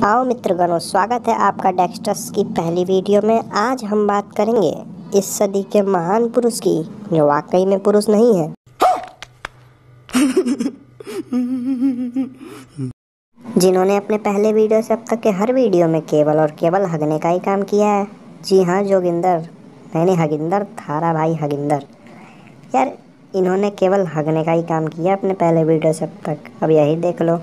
आओ मित्रगणों, स्वागत है आपका डेक्स्टर्स की पहली वीडियो में। आज हम बात करेंगे इस सदी के महान पुरुष की जो वाकई में पुरुष नहीं है। जिन्होंने अपने पहले वीडियो से अब तक के हर वीडियो में केवल और केवल हगने का ही काम किया है। जी हाँ, जोगिंदर, नहीं हगिंदर, थारा भाई हगिंदर। यार, इन्होंने केवल हगने का ही काम किया अपने पहले वीडियो से अब तक। अब यही देख लो।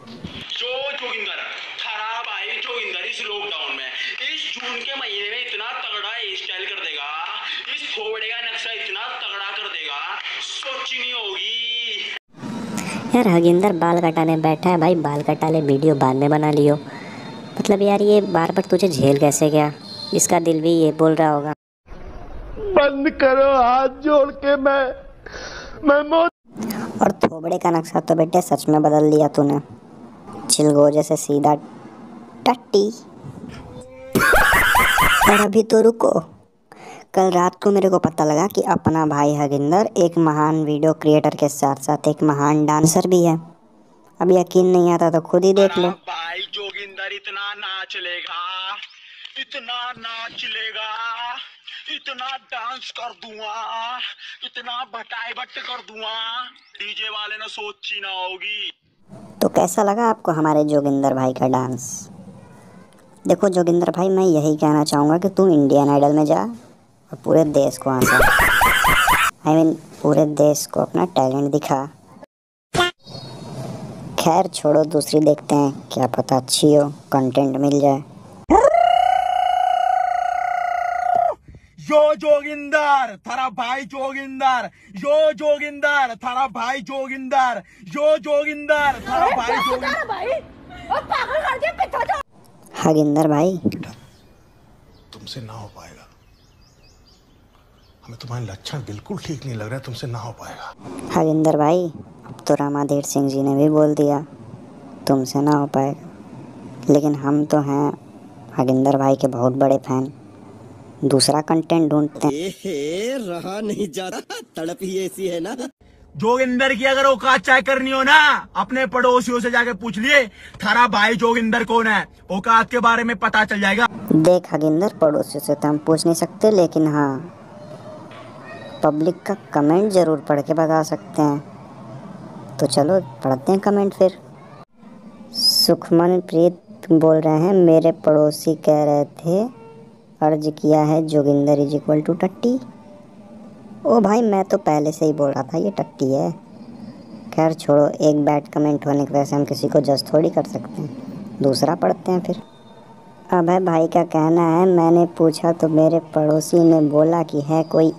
इस लॉकडाउन में इस जून के महीने में इतना तगड़ा हेयर स्टाइल कर देगा, इस थोबड़े का नक्शा इतना तगड़ा कर देगा, सोच नहीं होगी। यार, हगिंदर बाल कटाने बैठा है भाई, बाल कटा ले, वीडियो बाद में बना लियो। मतलब यार, ये बार बार तुझे झेल कैसे गया? इसका दिल भी ये बोल रहा होगा, बंद करो हाथ जोड़ के, मैं मौत। और थोबड़े का नक्शा तो बेटे सच में बदल दिया तूने, चिलगोजे से सीधा टट्टी। और अभी तो रुको, कल रात को मेरे को पता लगा कि अपना भाई हगिंदर एक महान वीडियो क्रिएटर के साथ साथ एक महान डांसर भी है। अब यकीन नहीं आता तो खुद ही देख लो। भाई जोगिंदर इतना नाच लेगा, इतना नाच लेगा, इतना डांस कर दूंगा, इतना बटाई बट कर दूंगा, डीजे वाले ने सोची ना होगी। तो कैसा लगा आपको हमारे जोगिंदर भाई का डांस? देखो जोगिंदर भाई, मैं यही कहना चाहूँगा कि तू इंडियन आइडल में जा और पूरे देश को पूरे देश को अपना टैलेंट दिखा। खैर छोड़ो, दूसरी देखते हैं, क्या पता अच्छी हो, कंटेंट मिल जाए। यो जोगिंदर थारा भाई जोगिंदर, यो जोगिंदर थारा भाई जोगिंदर, यो जोगिंदर थारा भाई जोगिंदर। हगिंदर भाई, तुमसे ना हो पाएगा, हमें तुम्हारे लक्षण बिल्कुल ठीक नहीं लग रहा है, तुमसे ना हो पाएगा। हगिंदर भाई, अब तो रामाधीर सिंह जी ने भी बोल दिया तुमसे ना हो पाएगा, लेकिन हम तो हैं हगिंदर भाई के बहुत बड़े फैन। दूसरा कंटेंट ढूंढते हैं। रहा नहीं जा रहा, तड़प ही ऐसी है ना। जोगिंदर की अगर औकात चेक करनी हो ना, अपने पड़ोसियों से जाके पूछ लिए थारा भाई जोगिंदर कौन है, औकात के बारे में पता चल जाएगा। देख हगिंदर, पड़ोसियों से तो हम पूछ नहीं सकते, लेकिन हाँ, पब्लिक का कमेंट जरूर पढ़ के बता सकते हैं। तो चलो पढ़ते हैं कमेंट फिर। सुखमन प्रीत बोल रहे हैं, मेरे पड़ोसी कह रहे थे अर्ज किया है जोगिंदर इज इक्वल टू टट्टी। ओ भाई, मैं तो पहले से ही बोल रहा था ये टट्टी है। खैर छोड़ो, एक बैड कमेंट होने की वजह से हम किसी को जज थोड़ी कर सकते हैं। दूसरा पढ़ते हैं फिर। अब है भाई का कहना है, मैंने पूछा तो मेरे पड़ोसी ने बोला कि है कोई।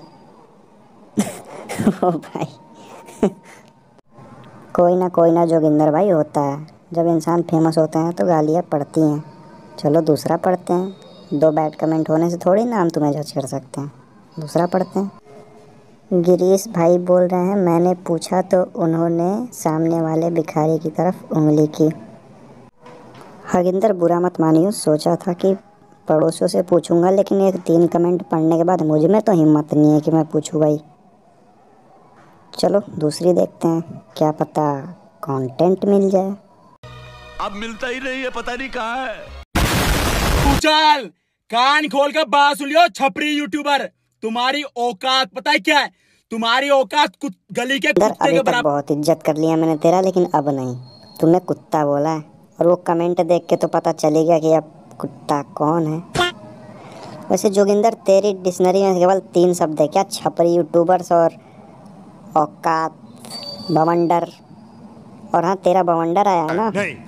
ओ भाई, कोई ना जोगिंदर भाई, होता है जब इंसान फेमस होते हैं तो गालियाँ पड़ती हैं। चलो दूसरा पढ़ते हैं। दो बैड कमेंट होने से थोड़ी ना हम तुम्हें जज कर सकते हैं। दूसरा पढ़ते हैं। गिरीश भाई बोल रहे हैं, मैंने पूछा तो उन्होंने सामने वाले भिखारी की तरफ उंगली की। हगिंदर बुरा मत मानियो, सोचा था कि पड़ोसियों से पूछूंगा, लेकिन ये 3 कमेंट पढ़ने के बाद मुझ में तो हिम्मत नहीं है कि मैं पूछूं भाई। चलो दूसरी देखते हैं, क्या पता कंटेंट मिल जाए। अब मिलता ही नहीं है, पता नहीं कहाँ है। चल कान खोल कर बात सुन लियो छपरी यूट्यूबर, तुम्हारी औकात पता है क्या है? तुम्हारी औकात गली के कुत्ते के बराबर। बहुत इज्जत कर लिया मैंने तेरा, लेकिन अब नहीं। तूने कुत्ता बोला है और वो कमेंट देख के तो पता चले गया कि अब कुत्ता कौन है। वैसे जोगिंदर, तेरी डिक्शनरी में केवल 3 शब्द है क्या? छपरी यूट्यूबर्स और औकात, बवंडर। और हाँ, तेरा बवंडर आया है ना? नहीं।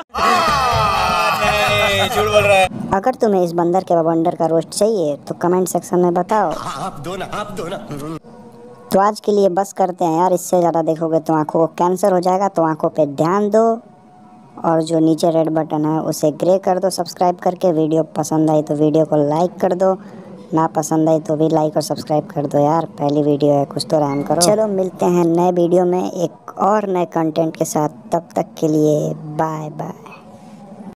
झूठ बोल रहा है। अगर तुम्हें इस बंदर के बवंडर का रोस्ट चाहिए तो कमेंट सेक्शन में बताओ। आप दो ना। तो आज के लिए बस करते हैं यार, इससे ज़्यादा देखोगे तो आंखों को कैंसर हो जाएगा, तो आंखों पे ध्यान दो। और जो नीचे रेड बटन है उसे ग्रे कर दो सब्सक्राइब करके। वीडियो पसंद आई तो वीडियो को लाइक कर दो, ना पसंद आई तो भी लाइक और सब्सक्राइब कर दो यार, पहली वीडियो है, कुछ तो रहम करो। चलो मिलते हैं नए वीडियो में एक और नए कंटेंट के साथ, तब तक के लिए बाय बाय।